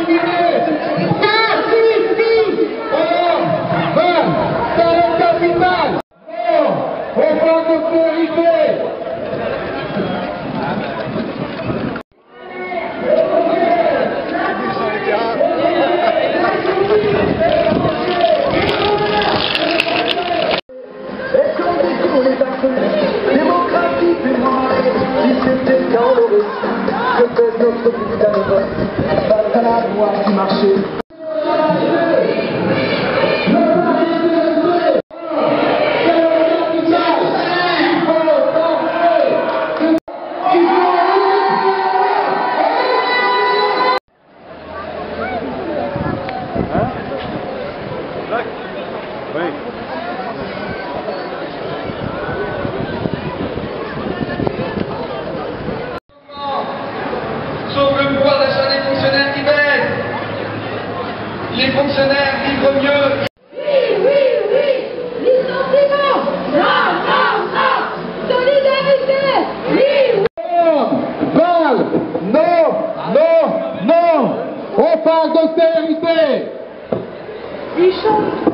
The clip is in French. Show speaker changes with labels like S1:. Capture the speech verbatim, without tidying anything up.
S1: terminé. Ah, si, si. Oh, ben, c'est le capital. Non, on parle d'austérité.
S2: Et quand découvre les actes démocratiques du monde, si c'était dans le récit, peut-être notre but à l'époque, face à la loi du marché.
S3: Sauf le pouvoir d'achat des fonctionnaires qui baisse. Les fonctionnaires vivent mieux.
S4: Oui, oui, oui. Licenciement. Non, non, non. Solidarité. Oui, oui.
S1: Parle. Non, non, non. On parle d'austérité.
S4: Il chante.